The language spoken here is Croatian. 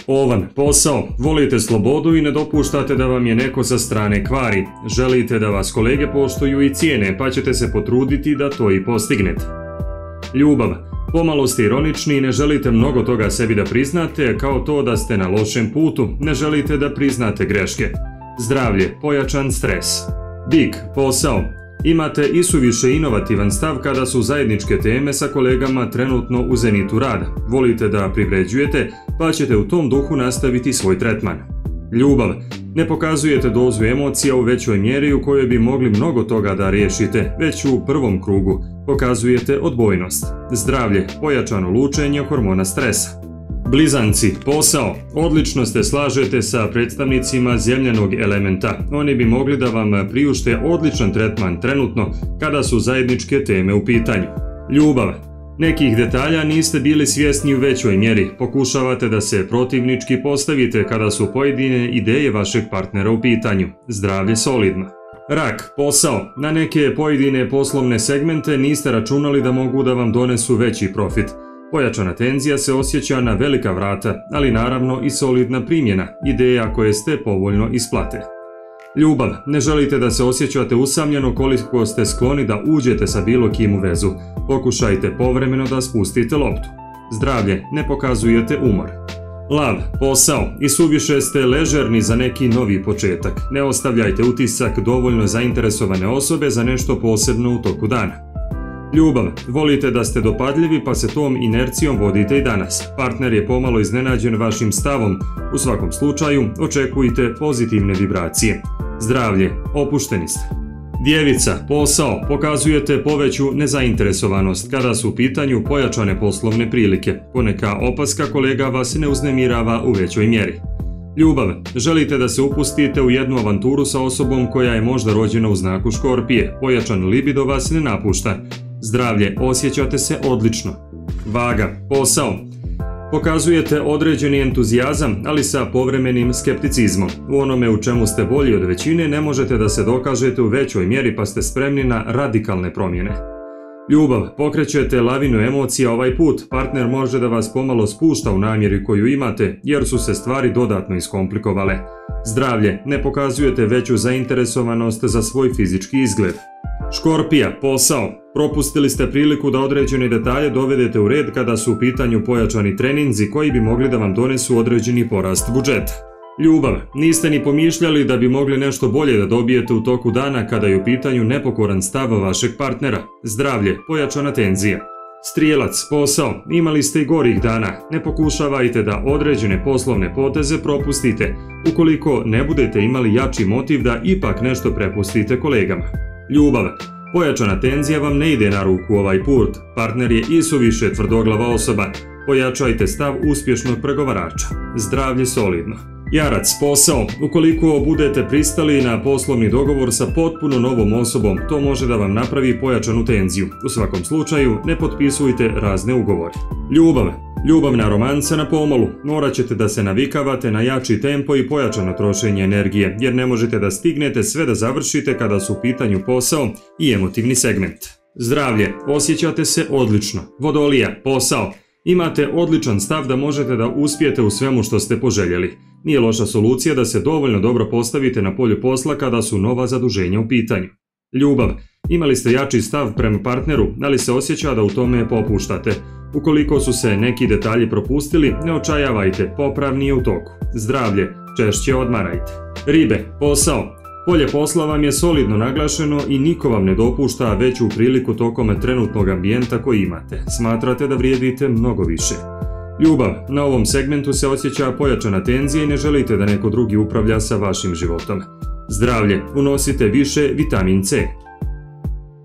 Ovan, posao, volite slobodu i ne dopuštate da vam je neko sa strane kvari. Želite da vas kolege poštuju i cijene, pa ćete se potruditi da to i postignete. Ljubav, pomalo ste ironični i ne želite mnogo toga sebi da priznate, kao to da ste na lošem putu, ne želite da priznate greške. Zdravlje, pojačan stres. Bik, posao, imate isuviše inovativan stav kada su zajedničke teme sa kolegama trenutno u zenitu rada. Volite da privređujete, pa ćete u tom duhu nastaviti svoj tretman. Ljubav, ne pokazujete dozu emocija u većoj mjeri u kojoj bi mogli mnogo toga da riješite, već u prvom krugu pokazujete odbojnost. Zdravlje, pojačano lučenje hormona stresa. Blizanci, posao, odlično se slažete sa predstavnicima zemljanog elementa. Oni bi mogli da vam priušte odličan tretman trenutno kada su zajedničke teme u pitanju. Ljubav, nekih detalja niste bili svjesni u većoj mjeri. Pokušavate da se protivnički postavite kada su pojedine ideje vašeg partnera u pitanju. Zdravlje solidno. Rak, posao, na neke pojedine poslovne segmente niste računali da mogu da vam donesu veći profit. Pojačana tenzija se osjeća na velika vrata, ali naravno i solidna primjena, ideja koje ste povoljno isplate. Ljubav, ne želite da se osjećate usamljeno koliko ste skloni da uđete sa bilo kim u vezu. Pokušajte povremeno da spustite loptu. Zdravlje, ne pokazujete umor. Lav, posao, i suviše ste ležerni za neki novi početak. Ne ostavljajte utisak dovoljno zainteresovane osobe za nešto posebno u toku dana. Ljubav, volite da ste dopadljivi pa se tom inercijom vodite i danas. Partner je pomalo iznenađen vašim stavom. U svakom slučaju, očekujte pozitivne vibracije. Zdravlje, opušteni ste. Djevica, posao, pokazujete poveću nezainteresovanost kada su u pitanju pojačane poslovne prilike. Poneka opaska kolega vas ne uznemirava u većoj mjeri. Ljubav, želite da se upustite u jednu avanturu sa osobom koja je možda rođena u znaku Škorpije. Pojačan libido vas ne napušta. Zdravlje, osjećate se odlično. Vaga, posao, pokazujete određeni entuzijazam, ali sa povremenim skepticizmom. U onome u čemu ste bolji od većine ne možete da se dokažete u većoj mjeri pa ste spremni na radikalne promjene. Ljubav, pokrećete lavinu emocija ovaj put, partner može da vas pomalo spušta u namjeri koju imate jer su se stvari dodatno iskomplikovale. Zdravlje, ne pokazujete veću zainteresovanost za svoj fizički izgled. Škorpija, posao, propustili ste priliku da određene detalje dovedete u red kada su u pitanju pojačani treninzi koji bi mogli da vam donesu određeni porast budžeta. Ljubav, niste ni pomišljali da bi mogli nešto bolje da dobijete u toku dana kada je u pitanju nepokoran stav vašeg partnera. Zdravlje, pojačana tenzija. Strijelac, posao, imali ste i gorih dana. Ne pokušavajte da određene poslovne poteze propustite, ukoliko ne budete imali jači motiv da ipak nešto prepustite kolegama. Ljubav, pojačana tenzija vam ne ide na ruku ovaj put. Partner je isuviše tvrdoglava osoba. Pojačajte stav uspješnog pregovarača. Zdravlje solidno. Jarac, posao, ukoliko budete pristali na poslovni dogovor sa potpuno novom osobom, to može da vam napravi pojačanu tenziju. U svakom slučaju, ne potpisujte razne ugovore. Ljubav, ljubavna romanca na pomolu. Morat ćete da se navikavate na jači tempo i pojačano trošenje energije, jer ne možete da stignete sve da završite kada su u pitanju posao i emotivni segment. Zdravlje, osjećate se odlično. Vodolija, posao, imate odličan stav da možete da uspijete u svemu što ste poželjeli. Nije loša solucija da se dovoljno dobro postavite na polju posla kada su nova zaduženja u pitanju. Ljubav, imali ste jači stav prema partneru, ali se osjeća da u tome popuštate. Ukoliko su se neki detalji propustili, ne očajavajte, popravni je u toku. Zdravlje, češće odmarajte. Ribe, posao, polje posla vam je solidno naglašeno i niko vam ne dopušta veću priliku tokom trenutnog ambijenta koji imate. Smatrate da vrijedite mnogo više. Ljubav, na ovom segmentu se osjeća pojačana tenzija i ne želite da neko drugi upravlja sa vašim životom. Zdravlje, unosite više vitamin C.